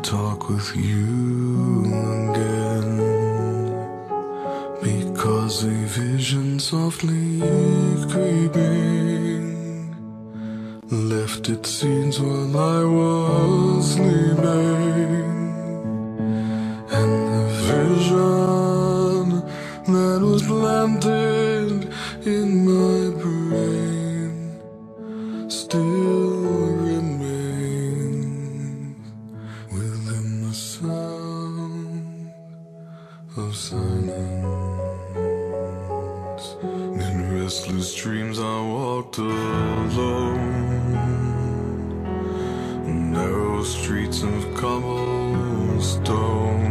talk with you again, because a vision softly creeping left its seeds while I was sleeping, and the vision that was planted in my brain still remains within the sound of silence. In restless dreams I walked alone, narrow streets of cobblestone,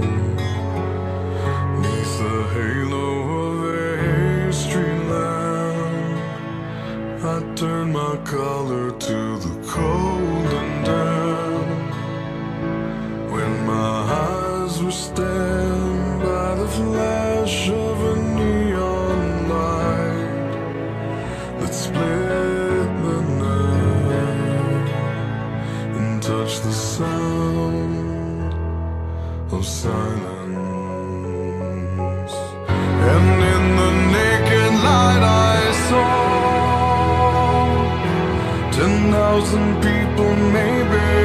neath the halo of a street lamp. I turned my collar to the cold and damp, when my eyes were stabbed by the flash of a neon light that split the night and touched the sound of silence. And in the naked light I saw 10,000 people, maybe